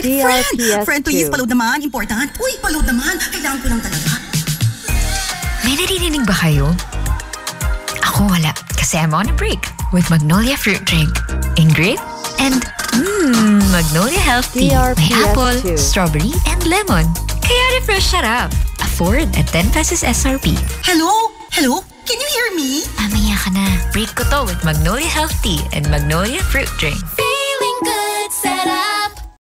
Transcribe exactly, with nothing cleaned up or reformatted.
D R P S Friend, please, paload naman. Important. Uy, paload naman. Kailangan ko lang talaga. May naririnig ba kayo? Ako wala, kasi I'm on a break with Magnolia fruit drink. Ingrid and mmm, Magnolia Healthtea. May apple, strawberry, and lemon. Kaya refresh siya up. Afford at ten pesos S R P. Hello? Hello? Can you hear me? Mamaya ka na. Break ko to with Magnolia Healthtea and Magnolia fruit drink.